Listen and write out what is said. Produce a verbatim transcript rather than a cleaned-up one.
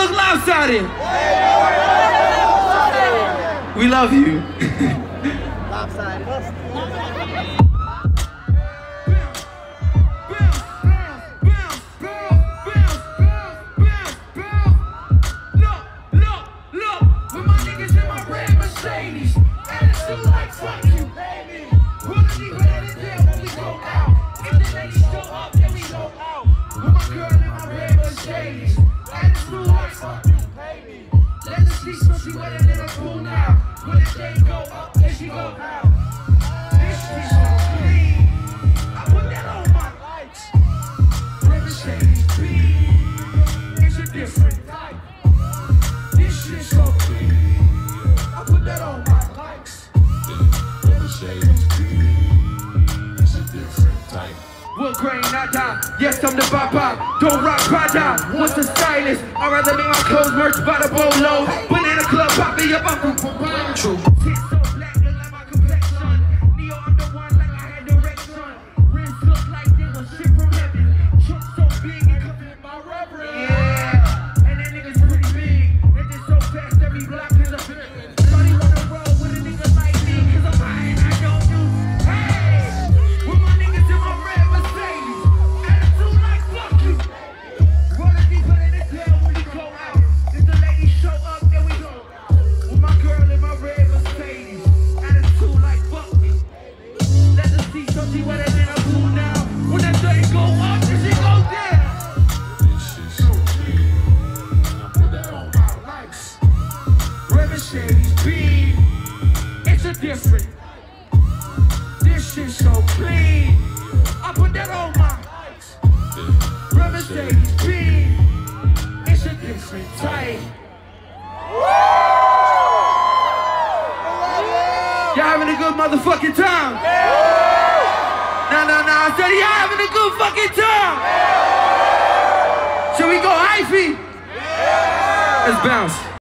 look lopsided? We love you. Lopsided. She wetter than a pool now. When the day go up, then she go out. This shit so clean. I put that on my lights. Mercedes Benz. It's a different type. This shit so clean. I put that on my lights. Mercedes Benz. It's a different type. Wood grain, not die. Yes, I'm the papa. Don't rock, Prada. What's the stylist? I'd rather make my clothes merch by the bolo. Banana club, pop me up, I'm from True. Tits so black, look like my complexion. Neo, I'm the one like I had direction. Rims look like they was shit from heaven. Truck so big, it covered in my reverend. Yeah. And that nigga's pretty big. They just so fast, every block is a bit. Shawty wanna roll with a nigga like me, cause I'm high and I don't do. Hey! With my niggas in my red. It's a different. This shit so clean. I put that on my Mercedes Benz. It's a different type. Y'all having a good motherfucking time? No, no, no. I said y'all having a good fucking time. Should we go hyphy? Let's bounce.